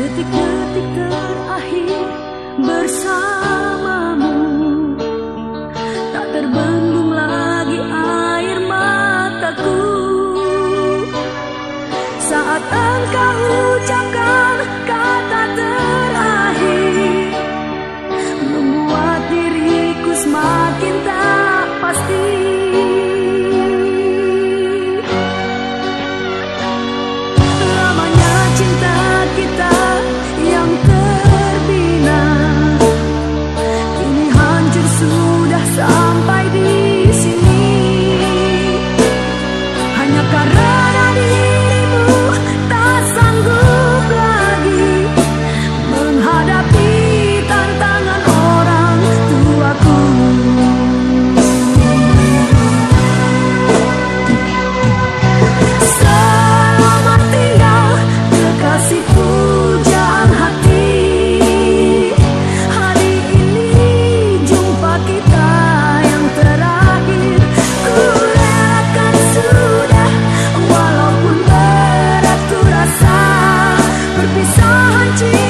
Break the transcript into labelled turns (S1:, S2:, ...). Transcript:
S1: Detik-detik terakhir bersamamu, tak terbendung lagi air mataku saat engkau ucapkan kata terakhir, membuat diriku semakin tak pasti. Lamanya cinta kita yang terbina, kini hancur sudah sampai di sini, hanya karena dirimu tak sanggup lagi menghadapi tantangan orang tuaku. Selamat tinggal kekasih pujaan hati, hari ini jumpa kita yang terakhir. Ku relakan sudah, walaupun berat ku rasa perpisahan cinta.